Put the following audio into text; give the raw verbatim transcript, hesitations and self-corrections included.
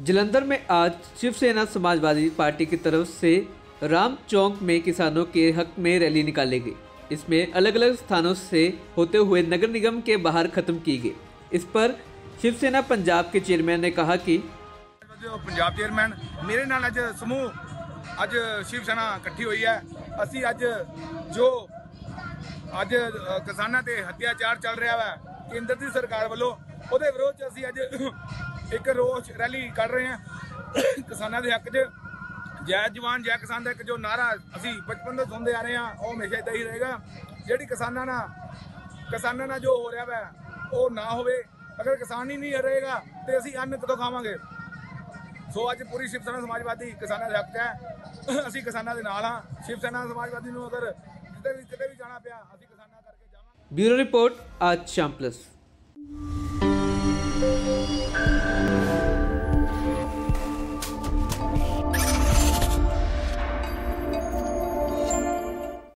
जलंधर में आज शिवसेना समाजवादी पार्टी की तरफ से राम चौक में किसानों के हक में रैली निकाली गई। इसमें अलग अलग स्थानों से होते हुए नगर निगम के बाहर खत्म की गई। इस पर शिवसेना पंजाब के चेयरमैन ने कहा कि पंजाब चेयरमैन मेरे नाल अज समूह अज शिवसेना इकट्ठी हुई है। असी अज जो अज किसानों ते अत्याचार चल रहा है केंद्र की सरकार वालों ਉਹਦੇ ਵਿਰੋਧ ਚ ਅਸੀਂ ਅੱਜ एक रोज रैली कर रहे हैं। किसानों के हक च जै जवान जै किसान का एक जो नारा असी बचपन से सुनते आ रहे हैं वो हमेशा इदा ही रहेगा। जी किसानों ना किसानों ना जो हो रहा है वो ना हो, अगर किसान ही नहीं रहेगा तो असी अन्न कदों खावांगे। सो अज पूरी शिवसेना समाजवादी किसानों के हक है, असी किसानों के नाल हाँ। शिवसेना समाजवादी को अगर किते भी किते भी जाना पिया असी किसानों करके जावांगे। ब्यूरो रिपोर्ट आज शाम प्लस।